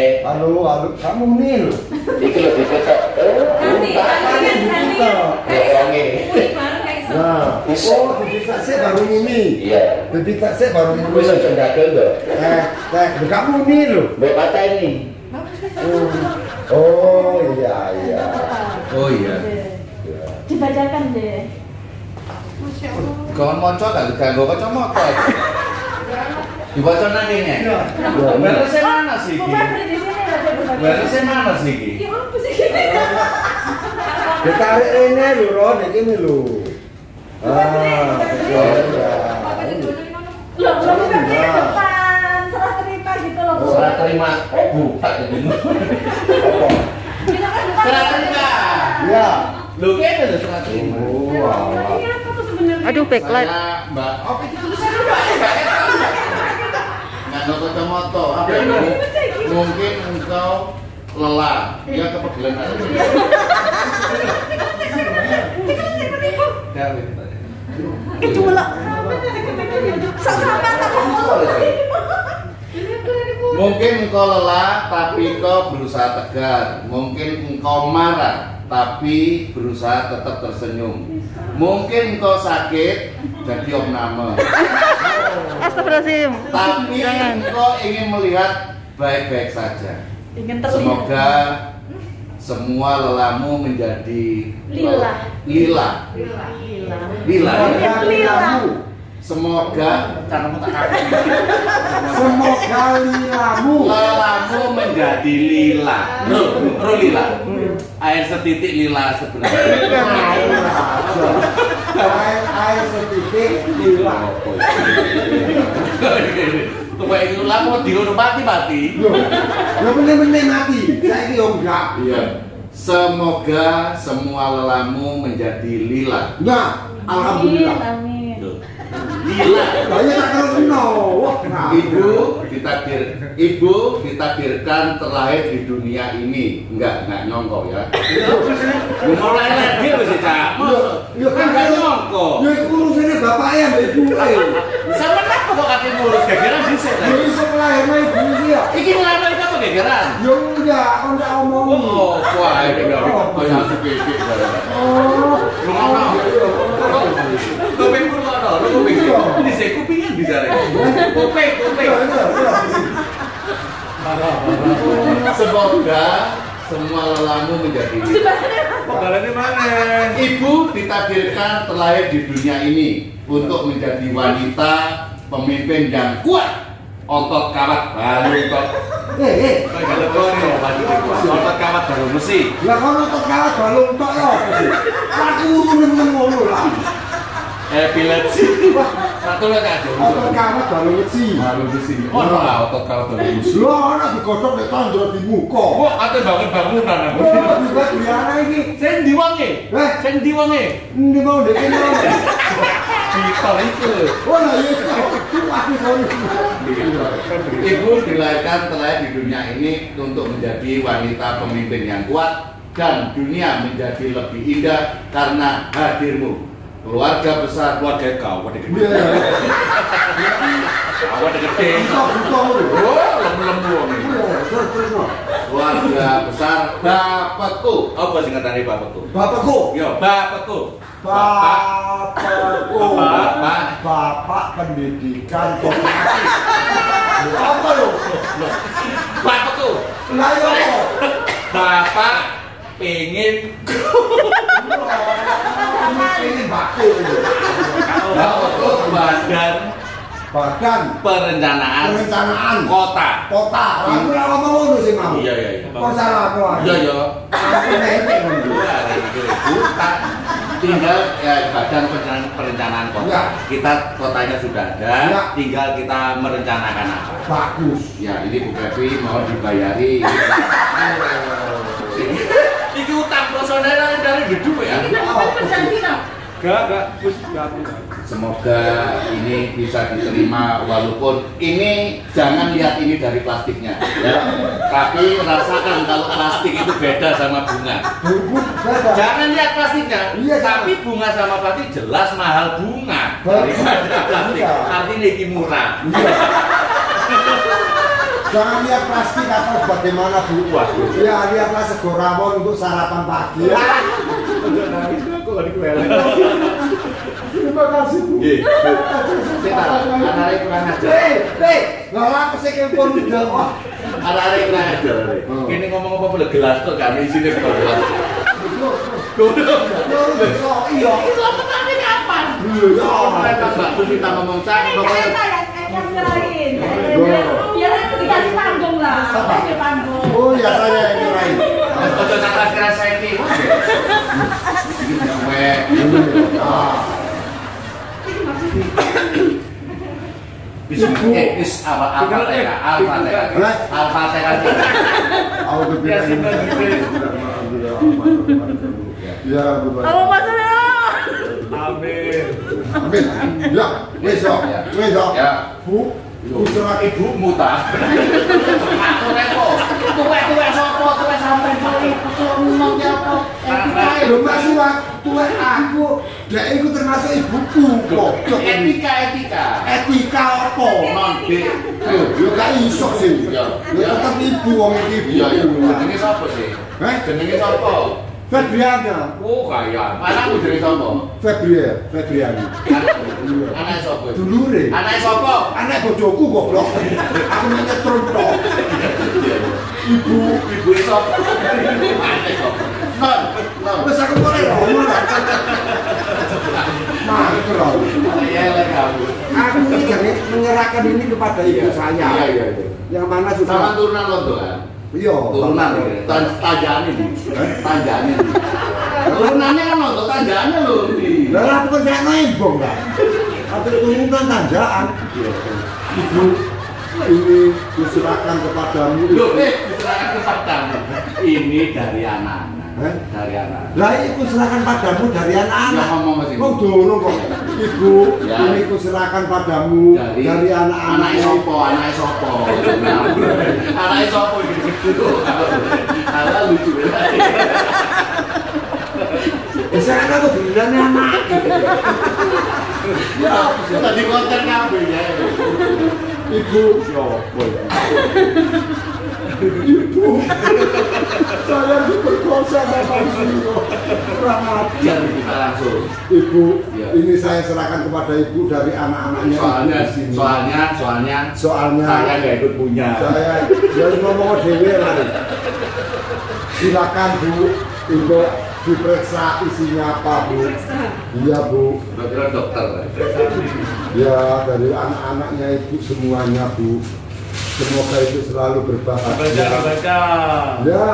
Halo, kamu nih lho. Iki lho diketok. Nah, bibit sik baru muni. Iya. Bibit sik baru muni. Wis aja ndagel to. Kamu nih lho. Mbok pateni. Oh iya. Oh iya. Dibacakan deh. Kawan moco gak ganggu kacamata. Dibaca nang kene. Barisnya mana sih iki? Barisnya mana sih iki? Ya apa sih gini? Ditarik ini lho, Ron, ini lho. Loh, bukan di depan. Serah terima gitu loh. Serah terima. Bukan itu. Serah terima. Iya. Lho kene lho serah terima. Ini apa tuh sebenarnya? Aduh, backlight. Saya Mbak. Oh, itu tulisannya Mbak. Nggak ada kacamata. Apa ini? Mungkin engkau lelah. Ya kepegelan aja. Keculak. Mungkin engkau lelah tapi engkau berusaha tegar. Mungkin engkau marah tapi berusaha tetap tersenyum. Mungkin engkau sakit jadi opname. Astagfirullahaladzim. Tapi engkau ingin melihat baik-baik saja. Ingin terlihat. Semoga semua lelahmu menjadi Lila. Lila. Semoga karena tak kaget. Semoga lilamu. Lelahmu menjadi lila. Ro lila. Air setitik lila sebenarnya. Air setitik lila. Tuh itu lah mau diurut mati. Lo bener-bener mati. Saya ini enggak. Iya. Semoga semua lelahmu menjadi lila. Nah, alhamdulillah. Amin. Lila. Banyak tak kena. Ibu ditakdirkan terlahir di dunia ini. Enggak nyongko ya. Mulai lagi wis Cak. Ya kan Enggak nyongko. Ya urusane bapaknya mbek ibuke. Sampeyan apa kok kate ngurus gegeran dhisik Ya ta? iso melahirno ibu iki ya. Iki ngelamar iki apa gegeran? Ya enggak, kon tak omong. Oh, wah iki enggak banyak sepikik. Oh. Ngono. Kuping purwono, kuping. Dhisik kupingan disare. Kuping. Semoga semua lelahmu menjadi Penggalannya mana? Ibu ditakdirkan terlahir di dunia ini untuk menjadi wanita pemimpin yang kuat. Otot kawat baru kok. Otot kawat baru mesi. Lah kono tok kawat balung tok ya. Aku urun ngono lah. Epilepsi. Satu lagi aja. Otot kawat balung mesi. Baru mesi. Oh, lah otot kawat baru mesi. Lho ana digodhog nek tandra di muka. Kok ate bangun-bangunan aku. Oh, juga biara iki. Sing ndi wonge? Sing ndi wonge? Ndi mau ndek kene. Pitor itu. Oh, lah iya. Aku sorry. Ibu dilahirkan terlahir di dunia ini untuk menjadi wanita pemimpin yang kuat dan dunia menjadi lebih indah karena hadirmu. Keluarga besar, keluarga kau, wadah gede. Wadah gede. Oh, lemu-lemu. Keluarga besar, bapakku. Apa singkatannya bapakku? Bapakku. Yo, bapakku. Bapakku. Bapak pendidikan komunikasi. Apa lo? Bapakku. Lah yo. Bapak pengen Ini baku. bapakku badan perencanaan kota. Aku ora ngomong ngono sih mau. Iya. Kok salah aku. Iya. Aku nek ngono. Bukan. Tinggal ya badan perencanaan kota. Ya. Kita kotanya sudah ada, Ya. tinggal kita merencanakan apa. Bagus. Ya ini Bu Pepi mau dibayari. Iki utang personel dari gedung ya. Enggak, Gus, enggak. Semoga ini bisa diterima walaupun ini jangan lihat ini dari plastiknya ya. Tapi rasakan kalau plastik itu beda sama bunga. Jangan lihat plastiknya, Iya, tapi bunga sama plastik jelas mahal bunga daripada plastik. Artinya ini murah. Jangan lihat plastik atau bagaimana Bu. Ya lihatlah sego rawon untuk sarapan pagi. Terima kasih Bu. Kita anak kurang ajar. Nggak aku sih kempon udah. Anak kurang ajar. Ini ngomong apa boleh gelas tuh gak isinya gelas. Iya. Itu apa tadi kapan? Waktu kita ngomong cak, pokoknya Yang nyerahin. Biar aku dikasih panggung lah. Kasih panggung. Oh ya saya ini lain. ojo nakal kira saya ini. Bismillah, is Al-Fatihah. Ya, Apa maksudnya? Amin. amin. Ya, wes Ya. Bu, usaha Ibumu ta. Aku repo. Tuwek sapa? Tuwek sampean kok ngomong ya apa? lho masih tuwek aku. Dek iku termasuk ibuku kok. Etika. Etika apa? Non B. Yo gak iso sih. Ya. Ya tetep ibu wong iki. Iya, jenenge sapa sih? Heh? Jenenge sapa? Febriana. Oh, kaya. Anakmu jenenge sapa? Febriana. Anak sapa? Dulure. Anak sapa? Anak bojoku goblok. Aku nyetrum tok. Ibu Sapa? Anak sapa? Non. wis aku kok ngomong. Makro. Ya lek kamu. Aku ini jangan menyerahkan ini kepada ibu saya. Iya. Yang mana Sama sudah turunan londo kan? iya Turunan ya. Tanjane iki. Tanjane. Turunannya kan londo tanjane lho iki. lah aku kan saya nembong lah atau turunan tanjakan ibu ini diserahkan kepadamu Loh, diserahkan kepadamu. Ini dari anak-anak. Hah? Dari anak. lah ini kuserahkan padamu dari anak-anak Ya, ngomong masih. kok dono kok ibu Ya. ini kuserahkan padamu dari anak-anak Anake sapa? Anake sapa? Anake sapa iki? Ala lucu. bisa kan aku bilangnya anak Ya, tadi konten kabeh ya. ibu ibu saya diperkosa sama ibu kurang ajar Kita langsung. ibu Ya. ini saya serahkan kepada ibu dari anak-anaknya Soalnya, ibu di sini. soalnya saya nggak ikut punya. saya jadi ngomong dewe lah silakan Bu untuk diperiksa isinya apa Bu iya Bu Dokter dokter. ya dari anak-anaknya ibu semuanya Bu semoga itu selalu berbahagia Baca. ya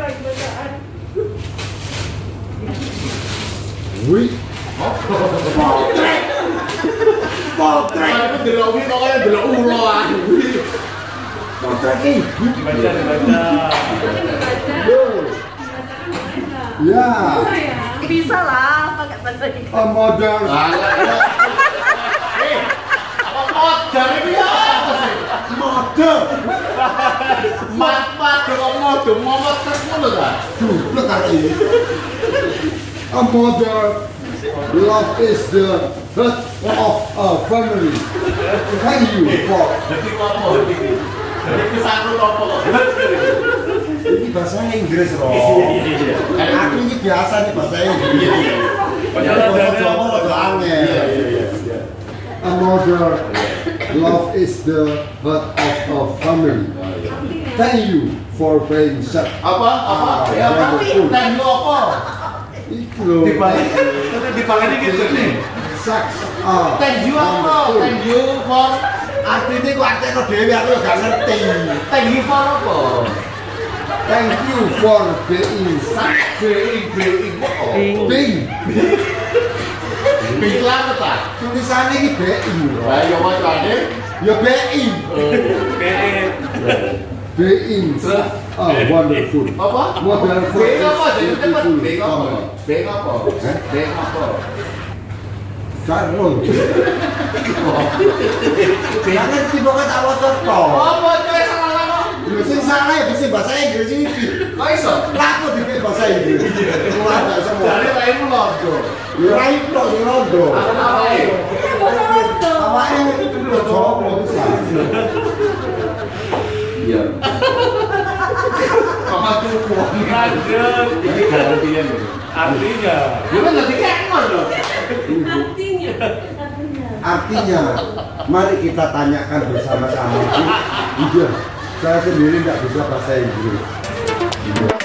wih potret Aku delok iki pokoknya delok ulo aku. potret ibu Baca. ya Bisa lah pakai bahasa Inggris. model Apa modal iki ya? model Mat kok modal momot terus ngono ta? Look at it. A mother, love is the heart of a family. Thank you for. Jadi apa iki? Jadi kesangkut apa kok? Ini bahasa Inggris loh. Aku ini biasa nih bahasa Inggris. Bahasa Jawa rada aneh. A mother, love is the heart of a family. Thank you for being such. Apa? Ya apa? Dan lu apa? Itu loh. Dibalik gitu nih. Such. Thank you apa? Thank you for Artinya kok artinya dewe aku gak ngerti. thank you for apa? Thank you for being such. Being apa? Being. Bilang ta? Tulisannya ini being. Lah ya wacane. Ya being. Being such a wonderful. Apa? Model for Being apa? Jadi cepet. beautiful Being apa? family. Being apa? Being apa? Carol. Jangan tiba-tiba tak wajar toh. Apa kowe salah kok? Lho sing salah ya bisa bahasa Inggris iki. Kok iso? Laku dikit bahasa Inggris. Ora gak semua. Jadi lain logo. Ya ra itu sing rondo. Apa ae? Bahasa Londo. Awake itu Jawa bisa. Iya. Mama tuh kuat. Lanjut. Ini garantinya nih. Artinya. Gimana nanti kemon loh? Artinya, mari kita tanyakan bersama-sama. Jujur, saya sendiri nggak bisa bahasa Inggris.